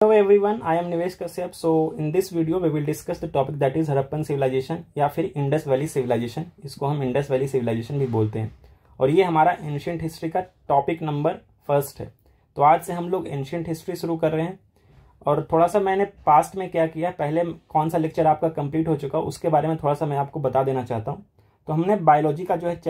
Hello everyone, I am Nivesh Kashyap. So in this video we will discuss the topic that is Harappan civilisation या फिर Indus valley civilisation. इसको हम Indus valley civilisation भी बोलते हैं और ये हमारा एंशिएंट हिस्ट्री का टॉपिक नंबर 1 है। तो आज से हम लोग एंशिएंट हिस्ट्री शुरू कर रहे हैं और थोड़ा सा मैंने पास्ट में क्या किया, पहले कौन सा लेक्चर आपका कंप्लीट हो चुका उसके बारे में थोड़ा सा मैं आपको बता देना चाहता हूँ। तो हमने बायोलॉजी का जो है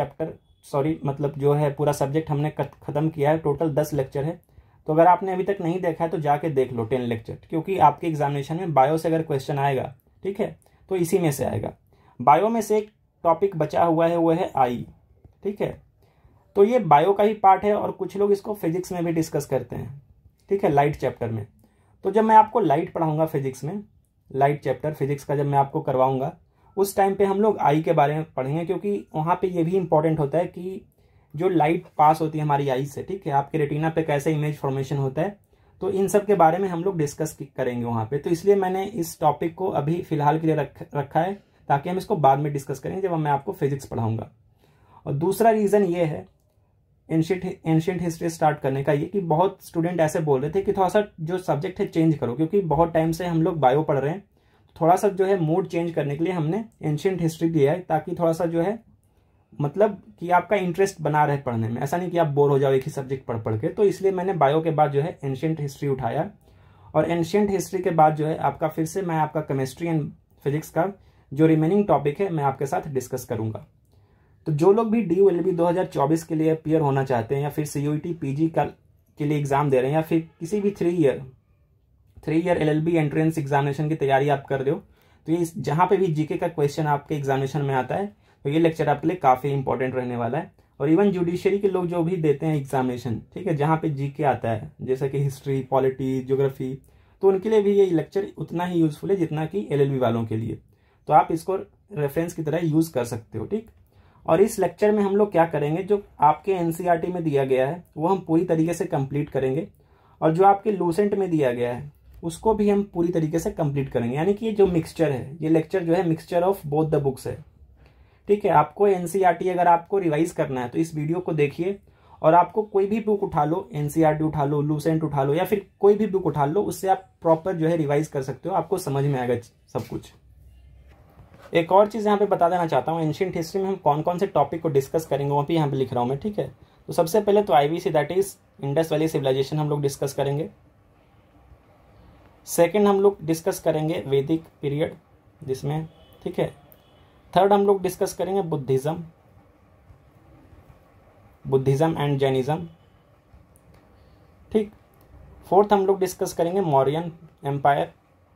जो है पूरा सब्जेक्ट हमने खत्म किया है। टोटल 10 लेक्चर है। तो अगर आपने अभी तक नहीं देखा है तो जाके देख लो 10 लेक्चर, क्योंकि आपके एग्जामिनेशन में बायो से अगर क्वेश्चन आएगा, ठीक है, तो इसी में से आएगा। बायो में से एक टॉपिक बचा हुआ है, वो है आई, ठीक है। तो ये बायो का ही पार्ट है और कुछ लोग इसको फिजिक्स में भी डिस्कस करते हैं, ठीक है, लाइट चैप्टर में। तो जब मैं आपको लाइट पढ़ाऊंगा फिजिक्स में, लाइट चैप्टर फिजिक्स का जब मैं आपको करवाऊंगा, उस टाइम पे हम लोग आई के बारे में पढ़ेंगे, क्योंकि वहाँ पे ये भी इंपॉर्टेंट होता है कि जो लाइट पास होती है हमारी आई से, ठीक है, आपके रेटिना पे कैसे इमेज फॉर्मेशन होता है, तो इन सब के बारे में हम लोग डिस्कस करेंगे वहाँ पे। तो इसलिए मैंने इस टॉपिक को अभी फिलहाल के लिए रखा है, ताकि हम इसको बाद में डिस्कस करेंगे जब मैं आपको फिजिक्स पढ़ाऊंगा। और दूसरा रीज़न ये है एंशिएंट हिस्ट्री स्टार्ट करने का, ये कि बहुत स्टूडेंट ऐसे बोल रहे थे कि थोड़ा सा जो सब्जेक्ट है चेंज करो, क्योंकि बहुत टाइम से हम लोग बायो पढ़ रहे हैं। थोड़ा सा जो है मूड चेंज करने के लिए हमने एंशिएंट हिस्ट्री दिया है, ताकि थोड़ा सा जो है मतलब कि आपका इंटरेस्ट बना रहे पढ़ने में, ऐसा नहीं कि आप बोर हो जाओ एक ही सब्जेक्ट पढ़ के। तो इसलिए मैंने बायो के बाद जो है एंशिएंट हिस्ट्री उठाया और एंशिएंट हिस्ट्री के बाद जो है आपका फिर से मैं आपका केमिस्ट्री एंड फिजिक्स का जो रिमेनिंग टॉपिक है मैं आपके साथ डिस्कस करूंगा। तो जो लोग भी DULB 2024 के लिए अपियर होना चाहते हैं या फिर CUET PG के लिए एग्जाम दे रहे हैं या फिर किसी भी 3 ईयर LLB एंट्रेंस एग्जामिनेशन की तैयारी आप कर रहे हो, तो ये जहाँ पे भी जीके का क्वेश्चन आपके एग्जामिनेशन में आता है तो ये लेक्चर आपके लिए काफ़ी इंपॉर्टेंट रहने वाला है। और इवन जुडिशरी के लोग जो भी देते हैं एग्जामिनेशन, ठीक है, जहाँ पे जीके आता है जैसे कि हिस्ट्री, पॉलिटी, ज्योग्राफी, तो उनके लिए भी ये लेक्चर उतना ही यूजफुल है जितना कि LLB वालों के लिए। तो आप इसको रेफरेंस की तरह यूज़ कर सकते हो, ठीक। और इस लेक्चर में हम लोग क्या करेंगे, जो आपके NCERT में दिया गया है वो हम पूरी तरीके से कंप्लीट करेंगे और जो आपके लूसेंट में दिया गया है उसको भी हम पूरी तरीके से कंप्लीट करेंगे। यानी कि ये जो मिक्सचर है, ये लेक्चर जो है mixture of both the books है, ठीक है। आपको NCERT अगर आपको रिवाइज करना है तो इस वीडियो को देखिए और आपको कोई भी बुक उठा लो, NCERT उठा लो, लूसेंट उठा लो या फिर कोई भी बुक उठा लो, उससे आप प्रॉपर जो है रिवाइज कर सकते हो, आपको समझ में आएगा सब कुछ। एक और चीज़ यहाँ पे बता देना चाहता हूँ, एंशिएंट हिस्ट्री में हम कौन कौन से टॉपिक को डिस्कस करेंगे वो भी यहाँ पे लिख रहा हूँ मैं, ठीक है। तो सबसे पहले तो IVC that is Indus valley civilisation हम लोग डिस्कस करेंगे। सेकेंड हम लोग डिस्कस करेंगे वैदिक पीरियड जिसमें, ठीक है। थर्ड हम लोग डिस्कस करेंगे बुद्धिज्म एंड जैनिज्म, ठीक। फोर्थ हम लोग डिस्कस करेंगे मौर्यन एम्पायर,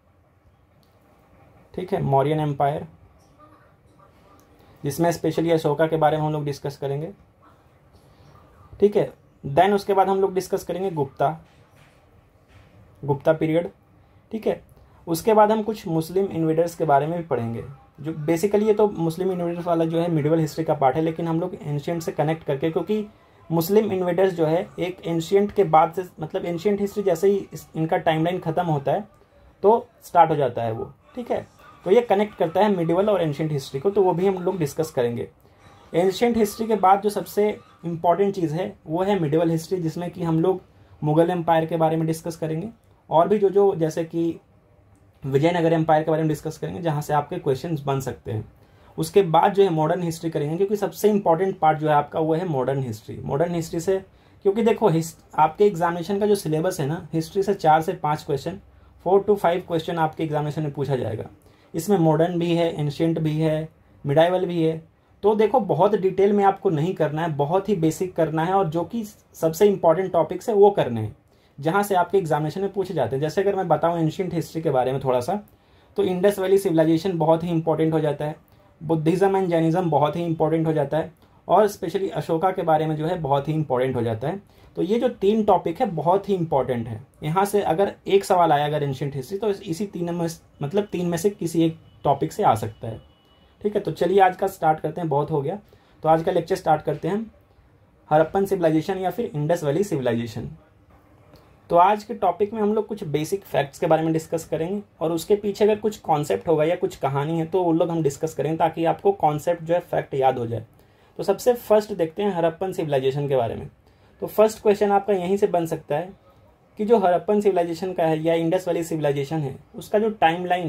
ठीक है, मौर्यन एम्पायर, जिसमें स्पेशली अशोका के बारे में हम लोग डिस्कस करेंगे, ठीक है। देन उसके बाद हम लोग डिस्कस करेंगे गुप्ता पीरियड, ठीक है। उसके बाद हम कुछ मुस्लिम इन्वेडर्स के बारे में भी पढ़ेंगे, जो बेसिकली ये तो मुस्लिम इन्वेडर्स वाला जो है मिडिवल हिस्ट्री का पार्ट है, लेकिन हम लोग एंशिएंट से कनेक्ट करके, क्योंकि मुस्लिम इन्वेडर्स जो है एक एंशिएंट के बाद से, मतलब एंशिएंट हिस्ट्री जैसे ही इनका टाइमलाइन खत्म होता है तो स्टार्ट हो जाता है वो, ठीक है। तो ये कनेक्ट करता है मिडिवल और एंशिएंट हिस्ट्री को, तो वो भी हम लोग डिस्कस करेंगे। एंशिएंट हिस्ट्री के बाद जो सबसे इंपॉर्टेंट चीज़ है वो है मिडिवल हिस्ट्री, जिसमें कि हम लोग मुगल एम्पायर के बारे में डिस्कस करेंगे और भी जो जैसे कि विजयनगर एम्पायर के बारे में डिस्कस करेंगे, जहाँ से आपके क्वेश्चंस बन सकते हैं। उसके बाद जो है मॉडर्न हिस्ट्री करेंगे, क्योंकि सबसे इंपॉर्टेंट पार्ट जो है आपका वो है मॉडर्न हिस्ट्री से, क्योंकि देखो आपके एग्जामिनेशन का जो सिलेबस है ना, हिस्ट्री से 4 से 5 क्वेश्चन, 4 to 5 क्वेश्चन आपके एग्जामिनेशन में पूछा जाएगा। इसमें मॉडर्न भी है, एंशिएंट भी है, मिडाइवल भी है। तो देखो बहुत डिटेल में आपको नहीं करना है, बहुत ही बेसिक करना है और जो कि सबसे इंपॉर्टेंट टॉपिक्स है वो करने हैं, जहाँ से आपके एग्जामिनेशन में पूछे जाते हैं। जैसे अगर मैं बताऊं एंशिएंट हिस्ट्री के बारे में थोड़ा सा, तो इंडस वैली सिविलाइजेशन बहुत ही इंपॉर्टेंट हो जाता है, बुद्धिज्म एंड जैनिज्म बहुत ही इंपॉर्टेंट हो जाता है और स्पेशली अशोका के बारे में जो है बहुत ही इंपॉर्टेंट हो जाता है। तो ये जो 3 टॉपिक है बहुत ही इंपॉर्टेंट है। यहाँ से अगर एक सवाल आया अगर एंशिएंट हिस्ट्री, तो इसी 3 में से किसी एक टॉपिक से आ सकता है, ठीक है। तो चलिए आज का स्टार्ट करते हैं, बहुत हो गया। तो आज का लेक्चर स्टार्ट करते हैं हड़प्पन सिविलाइजेशन या फिर इंडस वैली सिविलाइजेशन। तो आज के टॉपिक में हम लोग कुछ बेसिक फैक्ट्स के बारे में डिस्कस करेंगे और उसके पीछे अगर कुछ कॉन्सेप्ट होगा या कुछ कहानी है तो वो लोग हम डिस्कस करेंगे, ताकि आपको कॉन्सेप्ट जो है फैक्ट याद हो जाए। तो सबसे फर्स्ट देखते हैं हड़प्पन सिविलाइजेशन के बारे में। तो फर्स्ट क्वेश्चन आपका यहीं से बन सकता है कि जो हड़प्पन सिविलाइजेशन का है या इंडस वैली सिविलाइजेशन है, उसका जो टाइमलाइन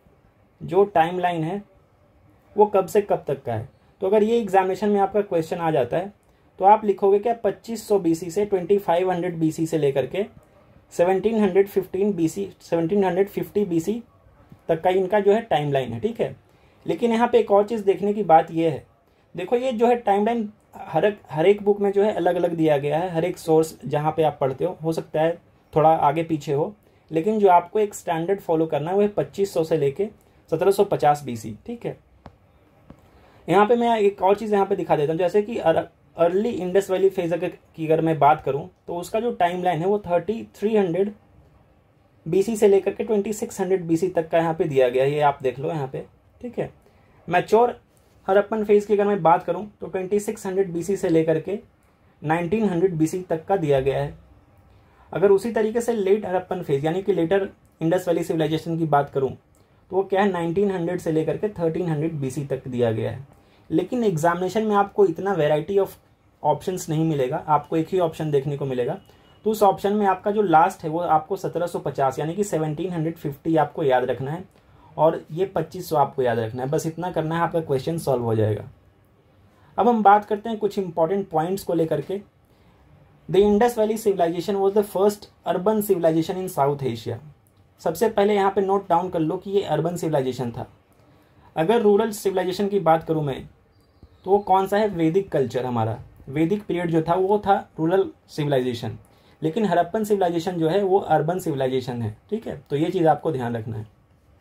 है वो कब से कब तक का है। तो अगर ये एग्जामिनेशन में आपका क्वेश्चन आ जाता है तो आप लिखोगे क्या 2500 BC से 2500 BC से लेकर के 1750 BC तक का इनका जो है टाइमलाइन है, ठीक है। लेकिन यहाँ पे एक और चीज़ देखने की बात ये है, देखो ये जो है टाइमलाइन हर एक बुक में जो है अलग अलग दिया गया है, हर एक सोर्स जहाँ पे आप पढ़ते हो सकता है थोड़ा आगे पीछे हो, लेकिन जो आपको एक स्टैंडर्ड फॉलो करना है वो है 2500 से लेके 1750 BC, ठीक है। यहाँ पे मैं एक और चीज़ यहाँ पे दिखा देता हूँ, जैसे कि अर्ली इंडस वैली फेज की अगर मैं बात करूँ तो उसका जो टाइमलाइन है वो 3300 BC से लेकर के 2600 BC तक का यहाँ पे दिया गया है, ये आप देख लो यहाँ पे, ठीक है। मैच्योर हड़प्पन फेज की अगर मैं बात करूँ तो 2600 BC से लेकर के 1900 BC तक का दिया गया है। अगर उसी तरीके से लेट हड़प्पन फेज यानी कि लेटर इंडस वैली सिविलाइजेशन की बात करूँ तो वो क्या है 1900 से लेकर के 1300 BC तक दिया गया है। लेकिन एग्जामिनेशन में आपको इतना वेराइटी ऑफ ऑप्शंस नहीं मिलेगा, आपको एक ही ऑप्शन देखने को मिलेगा। तो उस ऑप्शन में आपका जो लास्ट है वो आपको 1750 यानी कि 1750 आपको याद रखना है और ये 2500 आपको याद रखना है, बस इतना करना है, आपका क्वेश्चन सॉल्व हो जाएगा। अब हम बात करते हैं कुछ इंपॉर्टेंट पॉइंट्स को लेकर के। The Indus valley civilisation was the first urban civilisation in South Asia. सबसे पहले यहाँ पे नोट डाउन कर लो कि ये अर्बन सिविलाइजेशन था। अगर रूरल सिविलाइजेशन की बात करूँ मैं तो वो कौन सा है, वैदिक कल्चर, हमारा वैदिक पीरियड जो था वो था रूरल सिविलाइजेशन। लेकिन हड़प्पन सिविलाइजेशन जो है वो अर्बन सिविलाइजेशन है, ठीक है। तो ये चीज़ आपको ध्यान रखना है।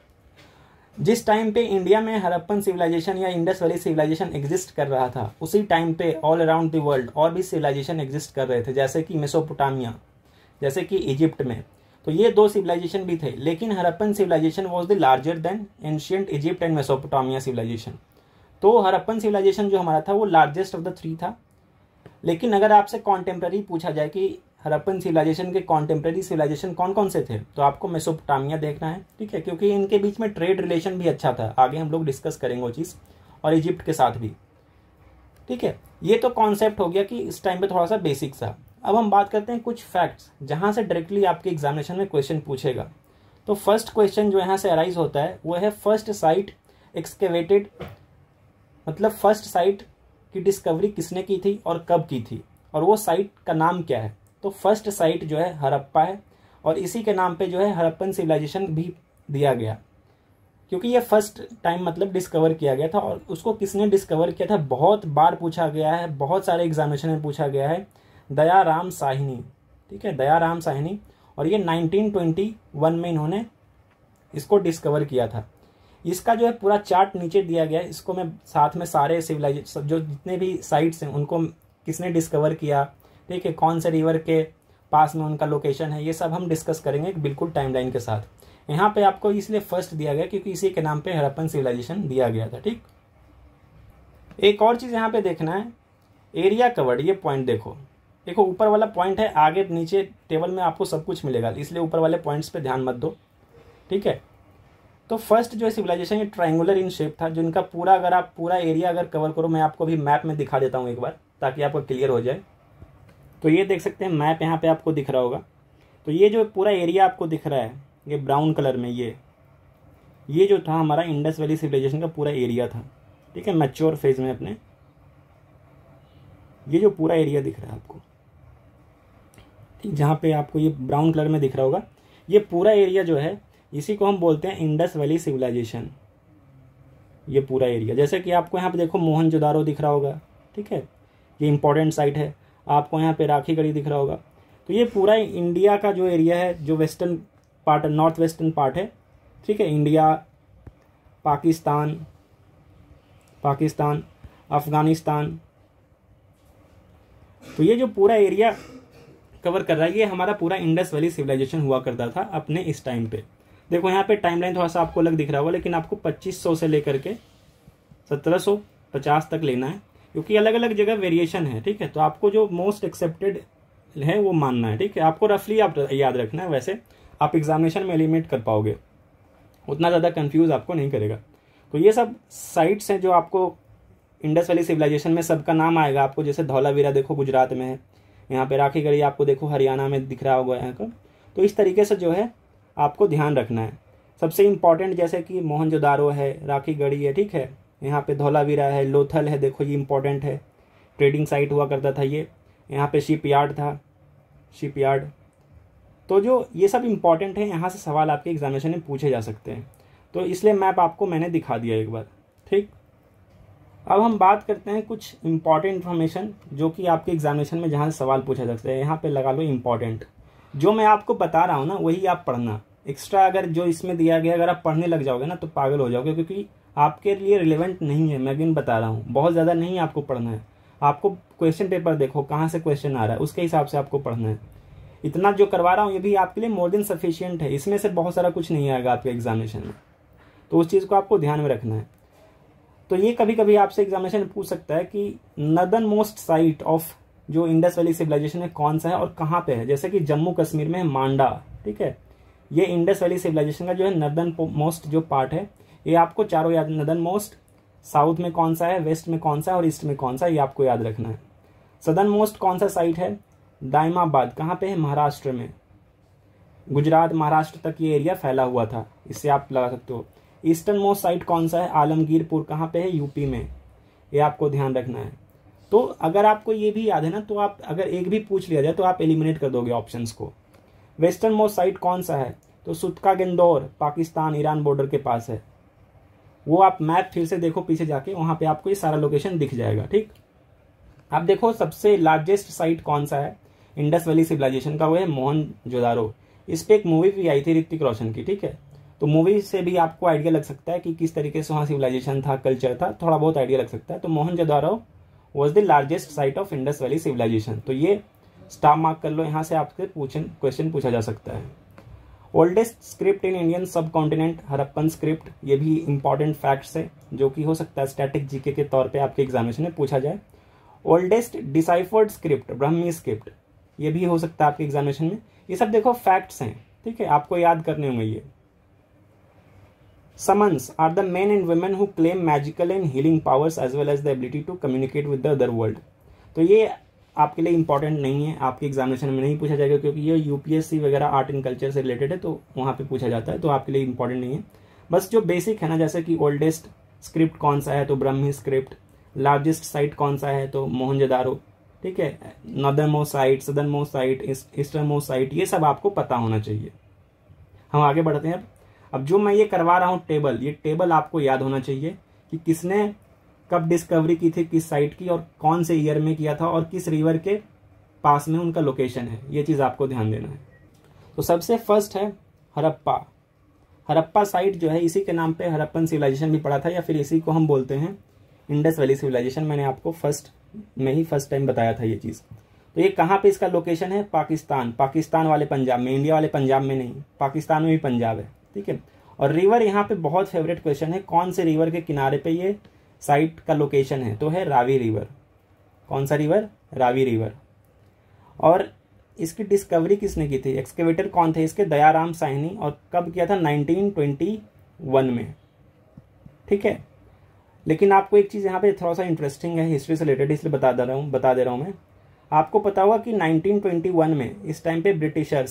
जिस टाइम पे इंडिया में हड़प्पन सिविलाइजेशन या इंडस वैली सिविलाइजेशन एग्जिस्ट कर रहा था, उसी टाइम पे ऑल अराउंड द वर्ल्ड और भी सिविलाइजेशन एग्जिस्ट कर रहे थे, जैसे कि मेसोपोटामिया, जैसे कि इजिप्ट में। तो ये दो सिविलाइजेशन भी थे, लेकिन Harappan civilisation was the larger than ancient Egypt and Mesopotamia civilisation. तो हड़प्पन सिविलाइजेशन जो हमारा था वो लार्जेस्ट ऑफ द थ्री था। लेकिन अगर आपसे कॉन्टेम्प्रेरी पूछा जाए कि हड़प्पन सिविलाइजेशन के कॉन्टेम्प्रेरी सिविलाइजेशन कौन कौन से थे, तो आपको मेसोपोटामिया देखना है, ठीक है, क्योंकि इनके बीच में ट्रेड रिलेशन भी अच्छा था। आगे हम लोग डिस्कस करेंगे वो चीज़, और इजिप्ट के साथ भी, ठीक है। ये तो कॉन्सेप्ट हो गया कि इस टाइम पे थोड़ा सा बेसिक सा। अब हम बात करते हैं कुछ फैक्ट्स जहां से डायरेक्टली आपके एग्जामिनेशन में क्वेश्चन पूछेगा। तो फर्स्ट क्वेश्चन जो यहाँ से अराइज होता है वो है फर्स्ट साइट एक्सकेवेटेड, मतलब फर्स्ट साइट की डिस्कवरी किसने की थी और कब की थी, और वो साइट का नाम क्या है। तो फर्स्ट साइट जो है हड़प्पा है, और इसी के नाम पे जो है हड़प्पन सिविलाइजेशन भी दिया गया, क्योंकि ये फर्स्ट टाइम मतलब डिस्कवर किया गया था। और उसको किसने डिस्कवर किया था बहुत बार पूछा गया है, बहुत सारे एग्जामिनेशन में पूछा गया है, दयाराम साहनी, ठीक है, दयाराम साहनी। और ये 1921 में इन्होंने इसको डिस्कवर किया था। इसका जो है पूरा चार्ट नीचे दिया गया है, इसको मैं साथ में सारे सिविलाइजेशन जो जितने भी साइट्स हैं उनको किसने डिस्कवर किया, ठीक है, कौन से रिवर के पास में उनका लोकेशन है, ये सब हम डिस्कस करेंगे बिल्कुल टाइमलाइन के साथ। यहाँ पे आपको इसलिए फर्स्ट दिया गया क्योंकि इसी के नाम पे हड़प्पन सिविलाइजेशन दिया गया था, ठीक। एक और चीज़ यहाँ पे देखना है, एरिया कवर्ड, ये पॉइंट देखो ऊपर वाला पॉइंट है, आगे नीचे टेबल में आपको सब कुछ मिलेगा, इसलिए ऊपर वाले पॉइंट्स पे ध्यान मत दो, ठीक है। तो फर्स्ट जो है सिविलाइजेशन ये ट्रायंगुलर इन शेप था, जिनका पूरा अगर आप पूरा एरिया अगर कवर करो, मैं आपको अभी मैप में दिखा देता हूँ एक बार ताकि आपको क्लियर हो जाए। तो ये देख सकते हैं मैप यहाँ पे आपको दिख रहा होगा। तो ये जो पूरा एरिया आपको दिख रहा है ये ब्राउन कलर में, ये जो था हमारा इंडस वैली सिविलाइजेशन का पूरा एरिया था, ठीक है, मैच्योर फेज में अपने। ये जो पूरा एरिया दिख रहा है आपको, ठीक, जहाँ पे आपको ये ब्राउन कलर में दिख रहा होगा, ये पूरा एरिया जो है इसी को हम बोलते हैं इंडस वैली सिविलाइजेशन। ये पूरा एरिया, जैसे कि आपको यहाँ पे देखो मोहनजोदारो दिख रहा होगा, ठीक है, ये इंपॉर्टेंट साइट है। आपको यहाँ पे राखीगढ़ी दिख रहा होगा। तो ये पूरा इंडिया का जो एरिया है, जो western part, north western part है, ठीक है, इंडिया, पाकिस्तान, अफगानिस्तान। तो ये जो पूरा एरिया कवर कर रहा है ये हमारा पूरा इंडस वैली सिविलाइजेशन हुआ करता था अपने इस टाइम पे। देखो यहाँ पे टाइमलाइन थोड़ा सा आपको अलग दिख रहा होगा, लेकिन आपको 2500 से लेकर के 1750 तक लेना है, क्योंकि अलग अलग जगह वेरिएशन है, ठीक है। तो आपको जो मोस्ट एक्सेप्टेड है वो मानना है, ठीक है। आपको रफली आप याद रखना है, वैसे आप एग्जामिनेशन में एलिमिनेट कर पाओगे, उतना ज़्यादा कंफ्यूज आपको नहीं करेगा। तो ये सब साइट्स हैं जो आपको इंडस वैली सिविलाइजेशन में सबका नाम आएगा आपको, जैसे धौलावीरा देखो गुजरात में है, यहाँ पे राखीगढ़ी आपको देखो हरियाणा में दिख रहा होगा यहाँ का, तो इस तरीके से जो है आपको ध्यान रखना है। सबसे इम्पॉर्टेंट जैसे कि मोहनजोदारो है, राखीगढ़ी है, ठीक है, यहाँ पे धौलावीरा है, लोथल है, देखो ये इंपॉर्टेंट है, ट्रेडिंग साइट हुआ करता था ये। यहाँ पे शिप यार्ड था, शिप यार्ड। तो जो ये सब इम्पॉर्टेंट है, यहाँ से सवाल आपके एग्जामिनेशन में पूछे जा सकते हैं। तो इसलिए मैप आपको मैंने दिखा दिया एक बार, ठीक। अब हम बात करते हैं कुछ इंपॉर्टेंट इन्फॉर्मेशन जो कि आपके एग्जामिनेशन में जहाँ से सवाल पूछा जा सकता है। यहाँ पे लगा लो इंपॉर्टेंट। जो मैं आपको बता रहा हूँ ना वही आप पढ़ना। एक्स्ट्रा अगर जो इसमें दिया गया अगर आप पढ़ने लग जाओगे ना तो पागल हो जाओगे, क्योंकि आपके लिए रिलेवेंट नहीं है। मैं भी बता रहा हूँ, बहुत ज़्यादा नहीं आपको पढ़ना है। आपको क्वेश्चन पेपर देखो कहाँ से क्वेश्चन आ रहा है, उसके हिसाब से आपको पढ़ना है। इतना जो करवा रहा हूँ ये भी आपके लिए मोर देन सफिशियंट है। इसमें से बहुत सारा कुछ नहीं आएगा आपके एग्जामिनेशन में, तो उस चीज़ को आपको ध्यान में रखना है। तो ये कभी कभी आपसे एग्जामिनेशन में पूछ सकता है कि नॉर्दर्न मोस्ट साइट ऑफ जो इंडस वैली सिविलाइजेशन है कौन सा है और कहाँ पे है। जैसे कि जम्मू कश्मीर में है मांडा, ठीक है। ये इंडस वैली सिविलाइजेशन का जो है नॉर्दर्न मोस्ट जो पार्ट है, ये आपको चारों याद, नॉर्दर्न मोस्ट, साउथ में कौन सा है, वेस्ट में कौन सा है और ईस्ट में कौन सा है, ये आपको याद रखना है। सदर्न मोस्ट कौन सा साइट है, दाइमाबाद, कहाँ पे है, महाराष्ट्र में। गुजरात महाराष्ट्र तक ये एरिया फैला हुआ था, इससे आप लगा सकते हो। ईस्टर्न मोस्ट साइट कौन सा है, आलमगीरपुर, कहाँ पे है, यूपी में। ये आपको ध्यान रखना है। तो अगर आपको ये भी याद है ना तो आप अगर एक भी पूछ लिया जाए तो आप एलिमिनेट कर दोगे ऑप्शंस को। वेस्टर्न मोस्ट साइट कौन सा है, तो सुतका गेंदौर, पाकिस्तान ईरान बॉर्डर के पास है। वो आप मैप फिर से देखो पीछे जाके, वहां पे आपको ये सारा लोकेशन दिख जाएगा, ठीक। आप देखो सबसे लार्जेस्ट साइट कौन सा है इंडस वैली सिविलाइजेशन का, वो है मोहनजोदारो। इस पे एक मूवी भी आई थी ऋतिक रोशन की, ठीक है। तो मूवी से भी आपको आइडिया लग सकता है कि किस तरीके से वहाँ सिविलाइजेशन था, कल्चर था, थोड़ा बहुत आइडिया लग सकता है। तो Mohenjodaro was the largest site of Indus valley civilisation. तो ये स्टार मार्क कर लो, यहाँ से आपसे क्वेश्चन पूछा जा सकता है। Oldest script in Indian subcontinent, Harappan script. ये भी इंपॉर्टेंट फैक्ट्स है जो कि हो सकता है स्टैटिक जीके के तौर पे आपके एग्जामिनेशन में पूछा जाए। Oldest deciphered script, Brahmi script, ये भी हो सकता है आपके एग्जामिनेशन में। ये सब देखो फैक्ट्स हैं, ठीक है, आपको याद करने होंगे ये। Shamans are the men and women who claim magical and healing powers as well as the ability to communicate with the other world। तो ये आपके लिए इंपॉर्टेंट नहीं है, आपके एग्जामिनेशन में नहीं पूछा जाएगा, क्योंकि ये यूपीएससी वगैरह आर्ट एंड कल्चर से रिलेटेड है, तो वहाँ पे पूछा जाता है, तो आपके लिए इंपॉर्टेंट नहीं है। बस जो बेसिक है ना, जैसे कि ओल्डेस्ट स्क्रिप्ट कौन सा है तो ब्राह्मी स्क्रिप्ट, लार्जेस्ट साइट कौन सा है तो मोहनजोदारो, ठीक है, northernmost site, southernmost site, easternmost site, ये सब आपको पता होना चाहिए। हम आगे बढ़ते हैं। अब जो मैं ये करवा रहा हूँ टेबल, ये टेबल आपको याद होना चाहिए कि किसने कब डिस्कवरी की थी किस साइट की और कौन से ईयर में किया था और किस रिवर के पास में उनका लोकेशन है, ये चीज़ आपको ध्यान देना है। तो सबसे फर्स्ट है हड़प्पा। हड़प्पा साइट जो है इसी के नाम पे हड़प्पन सिविलाइजेशन भी पड़ा था, या फिर इसी को हम बोलते हैं इंडस वैली सिविलाइजेशन। मैंने आपको फर्स्ट टाइम बताया था ये चीज़। तो ये कहाँ पे इसका लोकेशन है, पाकिस्तान, पाकिस्तान वाले पंजाब में, इंडिया वाले पंजाब में नहीं, पाकिस्तान में भी पंजाब है, ठीक है। और रिवर यहाँ पे बहुत फेवरेट क्वेश्चन है, कौन से रिवर के किनारे पे ये साइट का लोकेशन है, तो है रावी रिवर। कौन सा रिवर, रावी रिवर। और इसकी डिस्कवरी किसने की थी, एक्सकेवेटर कौन थे इसके, दयाराम साहनी। और कब किया था, 1921 में, ठीक है। लेकिन आपको एक चीज़ यहाँ पे थोड़ा सा इंटरेस्टिंग है, हिस्ट्री से रिलेटेड, इसलिए बता दे रहा हूँ मैं। आपको पता होगा कि 1921 में इस टाइम पे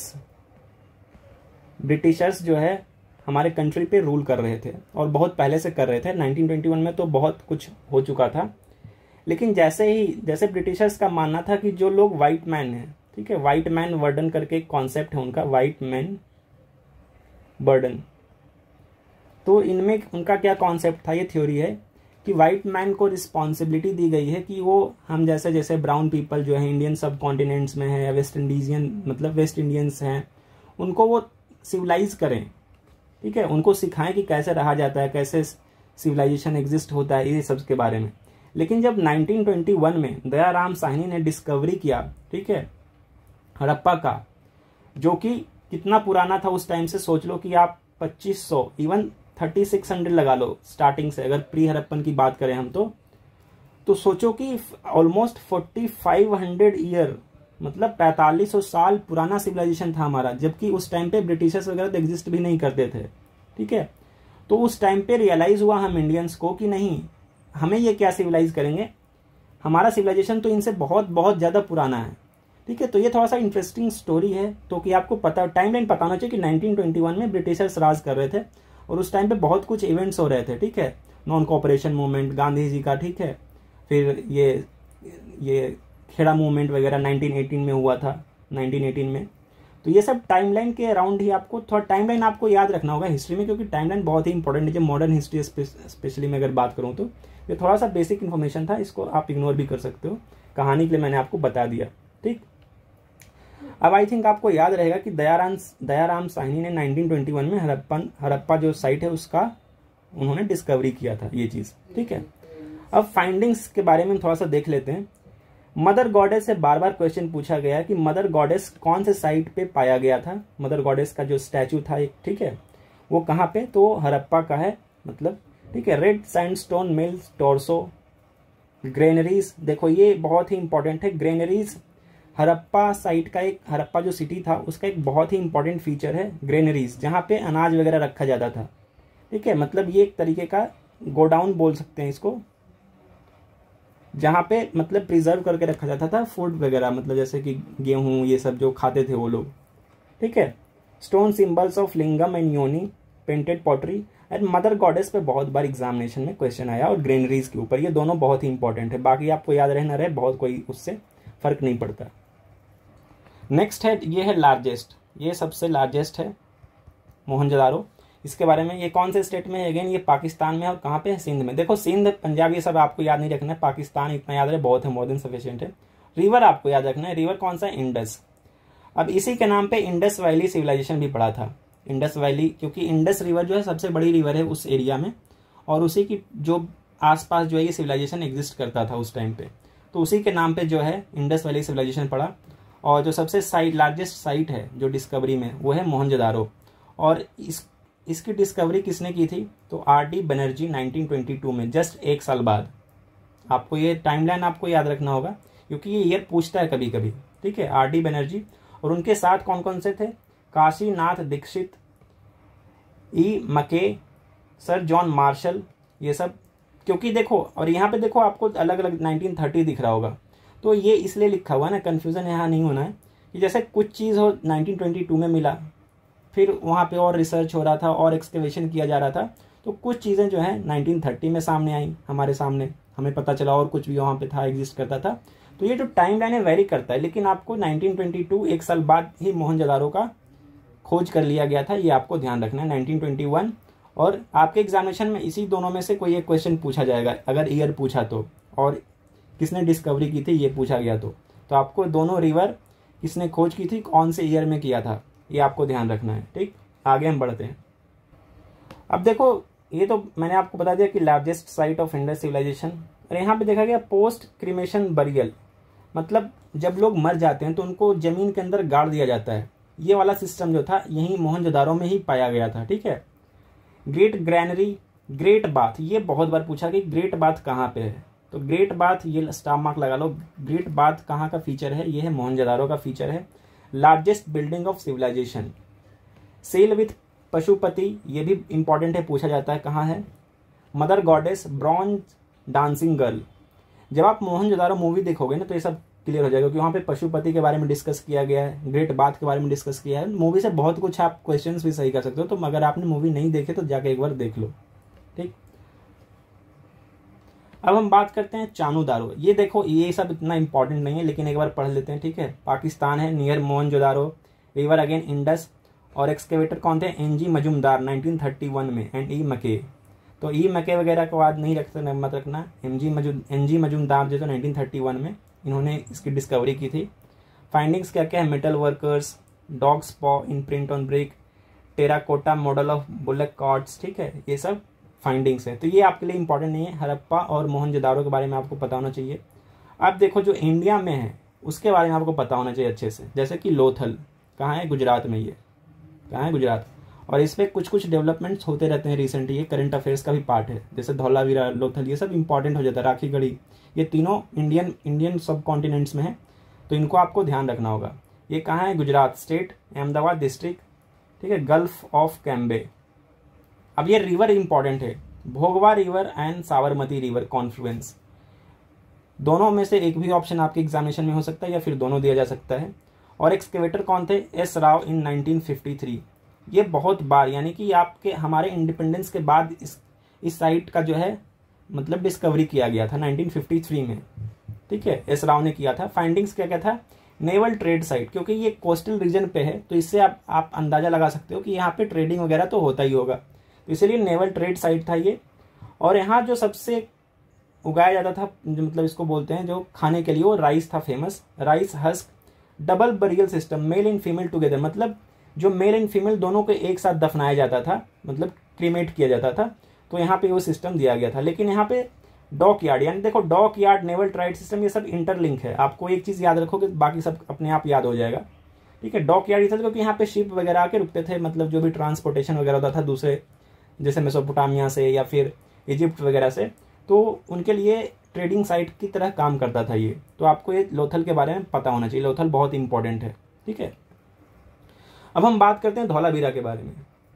ब्रिटिशर्स जो है हमारे कंट्री पे रूल कर रहे थे, और बहुत पहले से कर रहे थे। 1921 में तो बहुत कुछ हो चुका था। लेकिन जैसे ब्रिटिशर्स का मानना था कि जो लोग वाइट मैन हैं, ठीक है, वाइट मैन बर्डन करके एक कॉन्सेप्ट है उनका, वाइट मैन बर्डन। तो इनमें उनका क्या कॉन्सेप्ट था, ये थ्योरी है कि वाइट मैन को रिस्पॉन्सिबिलिटी दी गई है कि वो हम जैसे ब्राउन पीपल जो है इंडियन सब कॉन्टिनेंट्स में है, या वेस्ट इंडियंस हैं, उनको वो सिविलाइज करें, ठीक है, उनको सिखाएं कि कैसे रहा जाता है, कैसे सिविलाइजेशन एग्जिस्ट होता है, ये सब के बारे में। लेकिन जब 1921 में दयाराम साहनी ने डिस्कवरी किया, ठीक है, हड़प्पा का, जो कि कितना पुराना था उस टाइम से, सोच लो कि आप 2500 इवन 3600 लगा लो स्टार्टिंग से, अगर प्री हड़प्पन की बात करें हम तो सोचो कि ऑलमोस्ट 4500 ईयर, मतलब 4500 साल पुराना सिविलाइजेशन था हमारा, जबकि उस टाइम पे ब्रिटिशर्स वगैरह तो एग्जिस्ट भी नहीं करते थे, ठीक है। तो उस टाइम पे रियलाइज हुआ हम इंडियंस को कि नहीं, हमें ये क्या सिविलाइज करेंगे, हमारा सिविलाइजेशन तो इनसे बहुत बहुत ज़्यादा पुराना है। ठीक है। तो ये थोड़ा सा इंटरेस्टिंग स्टोरी है, तो कि आपको पता टाइमलाइन पता होना चाहिए कि 1921 में ब्रिटिशर्स राज कर रहे थे और उस टाइम पे बहुत कुछ इवेंट्स हो रहे थे, ठीक है। Non cooperation movement Gandhi ji का, ठीक है। फिर ये खेड़ा मूवमेंट वगैरह 1918 में हुआ था, 1918 में। तो ये सब टाइमलाइन के अराउंड ही आपको थोड़ा टाइमलाइन आपको याद रखना होगा हिस्ट्री में, क्योंकि टाइमलाइन बहुत ही इंपॉर्टेंट है। जब मॉडर्न हिस्ट्री स्पेशली में अगर बात करूँ तो ये थोड़ा सा बेसिक इन्फॉर्मेशन था, इसको आप इग्नोर भी कर सकते हो, कहानी के लिए मैंने आपको बता दिया, ठीक। अब आई थिंक आपको याद रहेगा कि दयाराम साहनी ने 1921 में हड़प्पा जो साइट है उसका उन्होंने डिस्कवरी किया था, ये चीज, ठीक है। अब फाइंडिंग्स के बारे में थोड़ा सा देख लेते हैं। मदर गॉडेस से बार बार क्वेश्चन पूछा गया कि मदर गॉडेस कौन से साइट पे पाया गया था। मदर गॉडेस का जो स्टैचू था एक, ठीक है, वो कहाँ पे, तो हड़प्पा का है, मतलब, ठीक है। Red sandstone mills, torso, granaries, देखो ये बहुत ही इंपॉर्टेंट है। ग्रेनरीज हड़प्पा साइट का एक, हड़प्पा जो सिटी था उसका एक बहुत ही इंपॉर्टेंट फीचर है ग्रेनरीज, जहाँ पे अनाज वगैरह रखा जाता था, ठीक है। मतलब ये एक तरीके का गोडाउन बोल सकते हैं इसको, जहाँ पे मतलब प्रिजर्व करके रखा जाता था फूड वगैरह, मतलब जैसे कि गेहूं ये सब जो खाते थे वो लोग, ठीक है। Stone symbols of lingam and yoni, painted pottery and mother goddess पे बहुत बार एग्जामिनेशन में क्वेश्चन आया, और ग्रेनरीज के ऊपर, ये दोनों बहुत ही इंपॉर्टेंट है। बाकी आपको याद रहे ना रहे, बहुत कोई उससे फर्क नहीं पड़ता। नेक्स्ट है, ये है लार्जेस्ट, ये सबसे लार्जेस्ट है मोहनजोदारो। इसके बारे में, ये कौन से स्टेट में है, अगेन ये पाकिस्तान में, और कहाँ पे है, सिंध में। देखो सिंध, पंजाब, ये सब आपको याद नहीं रखना है, पाकिस्तान इतना याद रहे बहुत है, मोर देन सफिशिएंट है। रिवर आपको याद रखना है, रिवर कौन सा है, इंडस। अब इसी के नाम पे इंडस वैली सिविलाइजेशन भी पड़ा था, इंडस वैली, क्योंकि इंडस रिवर जो है सबसे बड़ी रिवर है उस एरिया में, और उसी की जो आसपास जो है ये सिविलाइजेशन एग्जिस्ट करता था उस टाइम पे, तो उसी के नाम पे जो है इंडस वैली सिविलाइजेशन पड़ा। और जो सबसे लार्जेस्ट साइट है जो डिस्कवरी में, वो है मोहनजोदारो। और इसकी डिस्कवरी किसने की थी, तो RD बनर्जी 1922 में, जस्ट एक साल बाद। आपको ये टाइमलाइन आपको याद रखना होगा, क्योंकि ये ईयर पूछता है कभी कभी, ठीक है। RD बनर्जी, और उनके साथ कौन कौन से थे, Kashinath Dikshit, E. Mackay, sir John Marshall, ये सब। क्योंकि देखो, और यहाँ पे देखो आपको अलग अलग 1930 दिख रहा होगा, तो ये इसलिए लिखा हुआ है ना, कन्फ्यूजन यहाँ नहीं होना है, कि जैसे कुछ चीज़ हो 1922 में मिला, फिर वहाँ पे और रिसर्च हो रहा था और एक्सकवेशन किया जा रहा था, तो कुछ चीज़ें जो है 1930 में सामने आई हमारे सामने, हमें पता चला और कुछ भी वहाँ पे था, एग्जिस्ट करता था। तो ये जो टाइम लाइन है वेरी करता है, लेकिन आपको 1922 एक साल बाद ही मोहनजोदारो का खोज कर लिया गया था, ये आपको ध्यान रखना है, 1921। और आपके एग्जामिनेशन में इसी दोनों में से कोई एक क्वेश्चन पूछा जाएगा, अगर ईयर पूछा तो, और किसने डिस्कवरी की थी ये पूछा गया तो आपको दोनों रिवर किसने खोज की थी, कौन से ईयर में किया था, ये आपको ध्यान रखना है, ठीक। आगे हम बढ़ते हैं। अब देखो, ये तो मैंने आपको बता दिया कि largest site of Indus civilisation, और यहाँ पे देखा गया पोस्ट क्रिमेशन बरियल, मतलब जब लोग मर जाते हैं तो उनको जमीन के अंदर गाड़ दिया जाता है, ये वाला सिस्टम जो था यही मोहनजोदारो में ही पाया गया था, ठीक है। ग्रेट ग्रैनरी, ग्रेट बाथ, ये बहुत बार पूछा कि ग्रेट बाथ कहाँ पे है, तो ग्रेट बाथ, ये स्टार मार्क लगा लो, ग्रेट बाथ कहाँ का फीचर है, ये है मोहनजोदारो का फीचर है। Largest building of civilisation, seal with Pashupati, ये भी इंपॉर्टेंट है, पूछा जाता है कहाँ है। Mother goddess, bronze dancing girl. जब आप मोहनजोदारो मूवी देखोगे ना तो ये सब क्लियर हो जाएगा, क्योंकि वहाँ पे पशुपति के बारे में डिस्कस किया गया है, ग्रेट बाथ के बारे में डिस्कस किया है। मूवी से बहुत कुछ आप क्वेश्चंस भी सही कर सकते हो, तो अगर आपने मूवी नहीं देखे तो जाके एक बार देख लो, ठीक। अब हम बात करते हैं चानूदारो। ये देखो, ये सब इतना इंपॉर्टेंट नहीं है, लेकिन एक बार पढ़ लेते हैं, ठीक है। पाकिस्तान है, near Mohenjodaro, river again Indus, और एक्सकेवेटर कौन थे, NG मजुमदार 1931 में, एंड E. मके। तो E. मके वगैरह को बाद नहीं रखना, मत रखना, NG मजुमदार जो 1931 में इन्होंने इसकी डिस्कवरी की थी। फाइंडिंग्स क्या क्या है, metal workers, dog's paw in print on brick, terracotta model of bullock carts, ठीक है, ये सब फाइंडिंग्स है। तो ये आपके लिए इंपॉर्टेंट नहीं है, हड़प्पा और मोहनजोदारो के बारे में आपको पता होना चाहिए। अब देखो, जो इंडिया में है उसके बारे में आपको पता होना चाहिए अच्छे से, जैसे कि लोथल कहाँ है, गुजरात में, ये कहाँ है, गुजरात। और इस पर कुछ डेवलपमेंट्स होते रहते हैं रिसेंटली, ये करंट अफेयर्स का भी पार्ट है, जैसे धौलावीरा, लोथल, ये सब इंपॉर्टेंट हो जाता है, राखी गढ़ी, ये तीनों इंडियन सब कॉन्टिनेंट्स में है, तो इनको आपको ध्यान रखना होगा। ये कहाँ है, गुजरात स्टेट, अहमदाबाद डिस्ट्रिक्ट, ठीक है, गल्फ ऑफ कैम्बे। अब ये रिवर इंपॉर्टेंट है, Bhogava river and Sabarmati river confluence. दोनों में से एक भी ऑप्शन आपके एग्जामिनेशन में हो सकता है या फिर दोनों दिया जा सकता है। और एक्सकेवेटर कौन थे? S Rao in 1953। ये बहुत बार यानी कि आपके हमारे इंडिपेंडेंस के बाद इस साइट का जो है मतलब डिस्कवरी किया गया था 1953 में, ठीक है, एस राव ने किया था। फाइंडिंग्स क्या क्या था? नेवल ट्रेड साइट, क्योंकि ये कोस्टल रीजन पे है तो इससे आप अंदाजा लगा सकते हो कि यहाँ पे ट्रेडिंग वगैरह तो होता ही होगा, तो इसलिए नेवल ट्रेड साइट था ये। और यहाँ जो सबसे उगाया जाता था, जो मतलब इसको बोलते हैं जो खाने के लिए, वो राइस था famous, rice husk. Double burial system, male and female together, मतलब जो मेल एंड फीमेल दोनों को एक साथ दफनाया जाता था, मतलब क्रीमेट किया जाता था, तो यहाँ पे वो सिस्टम दिया गया था। लेकिन यहाँ पे डॉक यार्ड, यानी देखो dock yard, naval trade system, ये सब इंटरलिंक है। आपको एक चीज याद रखोगे बाकी सब अपने आप याद हो जाएगा, ठीक है। डॉक यार्ड क्योंकि यहाँ पे शिप वगैरह आके रुकते थे, मतलब जो भी ट्रांसपोर्टेशन वगैरह होता था दूसरे जैसे मेसोपोटामिया से या फिर इजिप्ट वगैरह से, तो उनके लिए ट्रेडिंग साइट की तरह काम करता था ये। तो आपको ये लोथल के बारे में पता होना चाहिए, लोथल बहुत इंपॉर्टेंट है, ठीक है। अब हम बात करते हैं धौलावीरा के बारे में।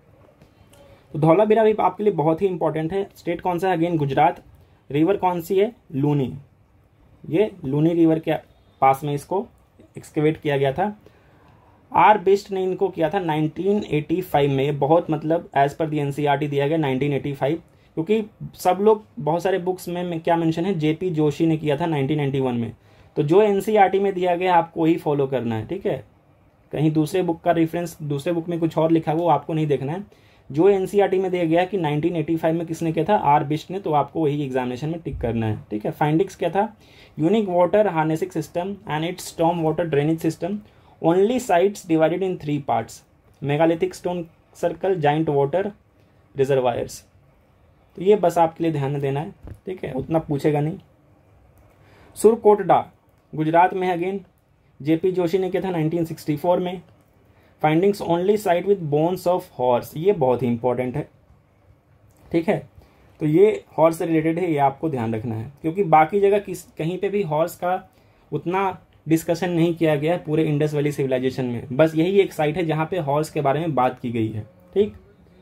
तो धौलावीरा भी आपके लिए बहुत ही इंपॉर्टेंट है। स्टेट कौन सा है? अगेन गुजरात। रिवर कौन सी है? लूनी। ये लूनी रिवर के पास में इसको एक्सकेवेट किया गया था। आर बिस्ट ने इनको किया था 1985 में। ये बहुत मतलब एज पर दी एनसीईआरटी दिया गया 1985, क्योंकि सब लोग बहुत सारे बुक्स में क्या मेंशन है, जेपी जोशी ने किया था 1991 में। तो जो एनसीईआरटी में दिया गया आपको वही फॉलो करना है, ठीक है। कहीं दूसरे बुक का रेफरेंस, दूसरे बुक में कुछ और लिखा वो आपको नहीं देखना है। जो एनसीईआरटी में दिया गया कि 1985 में किसने किया था? आर बिस्ट ने, तो आपको वही एग्जामिनेशन में टिक करना है, ठीक है। फाइंडिंग्स क्या था? Unique water harnessing system and its storm water drainage system, only sites divided in 3 parts, megalithic stone circle, giant water reservoirs. तो ये बस आपके लिए ध्यान देना है, ठीक है, उतना पूछेगा नहीं। सुरकोटडा गुजरात में है, अगेन जेपी जोशी ने किया था 1964 में। Findings only site with bones of horse, ये बहुत ही इंपॉर्टेंट है, ठीक है। तो ये हॉर्स से रिलेटेड है, ये आपको ध्यान रखना है, क्योंकि बाकी जगह कहीं पे भी हॉर्स का उतना डिस्कशन नहीं किया गया है पूरे इंडस वैली सिविलाइजेशन में। बस यही एक साइट है जहां पे हॉर्स के बारे में बात की गई है, ठीक।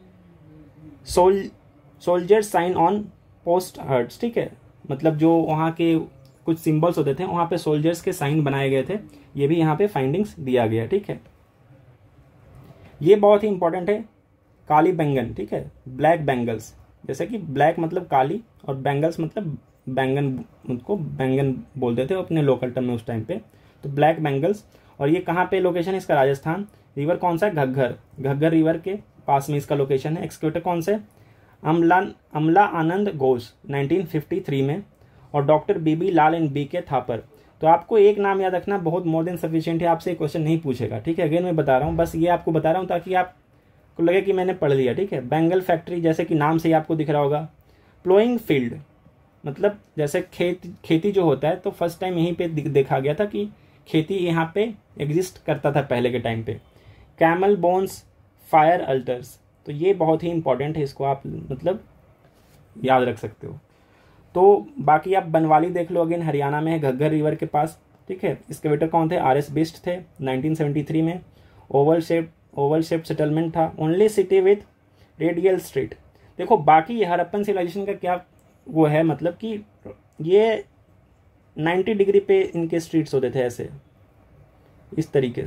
Soldier sign on post hurts, ठीक है, मतलब जो वहाँ के कुछ सिंबल्स होते थे वहाँ पे सोल्जर्स के साइन बनाए गए थे, ये भी यहाँ पे फाइंडिंग्स दिया गया, ठीक है। ये बहुत ही इंपॉर्टेंट है। काली बैंगन, ठीक है, ब्लैक बैंगल्स, जैसे कि ब्लैक मतलब काली और बैंगल्स मतलब बैंगन, उनको बैंगन बोलते थे अपने लोकल टर्म में उस टाइम पे, तो ब्लैक बैंगल्स। और ये कहाँ पे लोकेशन है इसका? राजस्थान। रिवर कौन सा है? घग्गर। घग्गर रिवर के पास में इसका लोकेशन है। एक्सकेवेटर कौन से? अमला आनंद घोष 1953 में, और doctor B B Lal and B K Thapar. तो आपको एक नाम याद रखना, बहुत मोर देन सफिशिएंट है, आपसे क्वेश्चन नहीं पूछेगा, ठीक है। अगेन मैं बता रहा हूँ, बस ये आपको बता रहा हूँ ताकि आपको लगे कि मैंने पढ़ लिया, ठीक है। बैंगल फैक्ट्री, जैसे कि नाम से ही आपको दिख रहा होगा। प्लोइंग फील्ड, मतलब जैसे खेती जो होता है, तो फर्स्ट टाइम यहीं पे देखा गया था कि खेती यहाँ पे एग्जिस्ट करता था पहले के टाइम पे। कैमल बोन्स फायर अल्टर्स, तो ये बहुत ही इंपॉर्टेंट है, इसको आप मतलब याद रख सकते हो। तो बाकी आप बनवाली देख लो, अगेन हरियाणा में है, घग्गर रिवर के पास, ठीक है। एक्सकेवेटर कौन थे? आर एस बिस्ट थे 1973 में। ओवल शेप सेटलमेंट था। Only city with radial street. देखो बाकी ये हड़प्पन सिविलाइजेशन का क्या वो है, मतलब कि ये 90 डिग्री पे इनके स्ट्रीट्स होते थे, ऐसे इस तरीके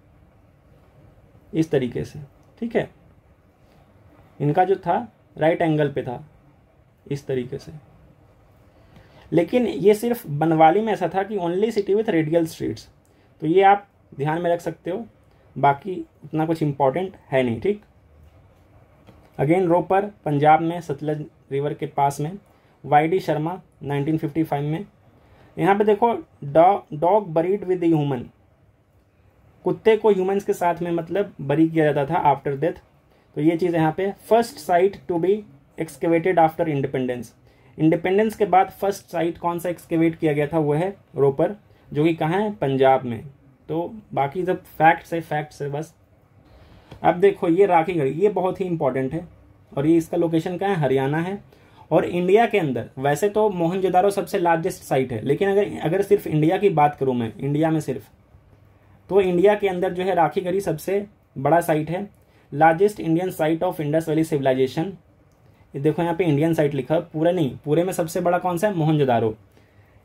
से, ठीक है। इनका जो था राइट एंगल पे था, इस तरीके से। लेकिन ये सिर्फ बनवाली में ऐसा था कि only city with radial streets, तो ये आप ध्यान में रख सकते हो, बाकी उतना कुछ इंपॉर्टेंट है नहीं, ठीक। अगेन रोपर पंजाब में, सतलज रिवर के पास में। वाई.डी. शर्मा 1955 में। यहाँ पे देखो डॉग बरीड विद ह्यूमन, कुत्ते को ह्यूमंस के साथ में मतलब बरी किया जाता था आफ्टर डेथ, तो ये चीज़ यहाँ पे। First site to be excavated after independence, independence के बाद फर्स्ट साइट कौन सा एक्सकेवेट किया गया था? वो है रोपर, जो कि कहाँ है? पंजाब में। तो बाकी जब फैक्ट्स है बस। अब देखो ये राखी गढ़ी, ये बहुत ही इंपॉर्टेंट है, और ये इसका लोकेशन कहाँ है? हरियाणा है। और इंडिया के अंदर वैसे तो मोहनजोदारो सबसे लार्जेस्ट साइट है, लेकिन अगर सिर्फ इंडिया की बात करूँ मैं, इंडिया में सिर्फ, तो इंडिया के अंदर जो है राखी गढ़ी सबसे बड़ा साइट है। Largest Indian site of Indus valley civilisation, देखो यहाँ पे इंडियन साइट लिखा है, पूरा नहीं, पूरे में सबसे बड़ा कौन सा है? Mohenjodaro.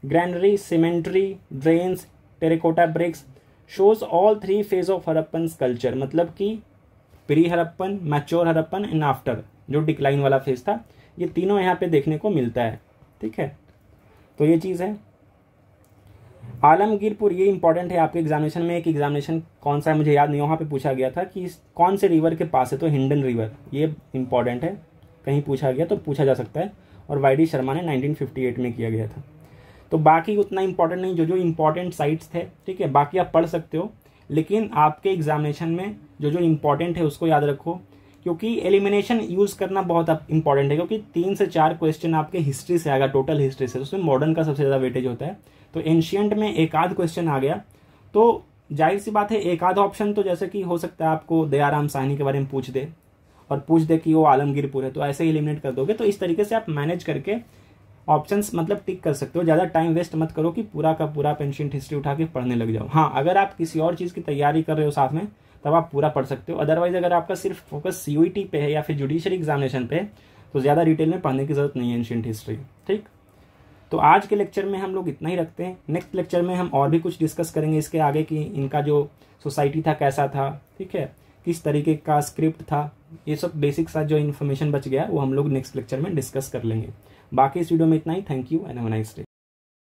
Granary, cemetery, drains, terracotta bricks, shows all 3 phase of Harappan culture, मतलब कि pre Harappan, mature Harappan and after, जो डिक्लाइन वाला फेज था, ये तीनों यहाँ पे देखने को मिलता है। ठीक है, तो ये चीज़ है। आलमगीरपुर, ये इंपॉर्टेंट है आपके एग्जामिनेशन में। एक एग्जामिनेशन कौन सा है मुझे याद नहीं, वहाँ पे पूछा गया था कि कौन से रिवर के पास है, तो हिंडन रिवर, ये इंपॉर्टेंट है, कहीं पूछा गया तो पूछा जा सकता है। और वाई.डी. शर्मा ने 1958 में किया गया था। तो बाकी उतना इंपॉर्टेंट नहीं, जो जो इंपॉर्टेंट साइट्स थे, ठीक है, बाकी आप पढ़ सकते हो, लेकिन आपके एग्जामिनेशन में जो जो इंपॉर्टेंट है उसको याद रखो, क्योंकि एलिमिनेशन यूज़ करना बहुत इंपॉर्टेंट है, क्योंकि 3 से 4 क्वेश्चन आपके हिस्ट्री से आएगा, टोटल हिस्ट्री से, उसमें मॉडर्न का सबसे ज़्यादा वेटेज होता है। तो एंशियंट में एक आध क्वेश्चन आ गया तो जाहिर सी बात है, एक आध ऑप्शन तो जैसे कि हो सकता है आपको दयाराम साहनी के बारे में पूछ दे और पूछ दे कि वो आलमगीरपुर है, तो ऐसे ही एलिमिनेट कर दोगे। तो इस तरीके से आप मैनेज करके ऑप्शंस मतलब टिक कर सकते हो। ज़्यादा टाइम वेस्ट मत करो कि पूरा का पूरा एंशिएंट हिस्ट्री उठा के पढ़ने लग जाओ। हाँ, अगर आप किसी और चीज़ की तैयारी कर रहे हो साथ में, तब आप पूरा पढ़ सकते हो। अदरवाइज अगर आपका सिर्फ फोकस CUET पे है या फिर जुडिशरी एग्जामिनेशन पे है, तो ज़्यादा डिटेल में पढ़ने की जरूरत नहीं है एंशिएंट हिस्ट्री। ठीक, तो आज के लेक्चर में हम लोग इतना ही रखते हैं। नेक्स्ट लेक्चर में हम और भी कुछ डिस्कस करेंगे इसके आगे कि इनका जो सोसाइटी था कैसा था, ठीक है, किस तरीके का स्क्रिप्ट था, ये सब बेसिक सा जो इन्फॉर्मेशन बच गया वो हम लोग नेक्स्ट लेक्चर में डिस्कस कर लेंगे। बाकी इस वीडियो में इतना ही। Thank you and have a nice day.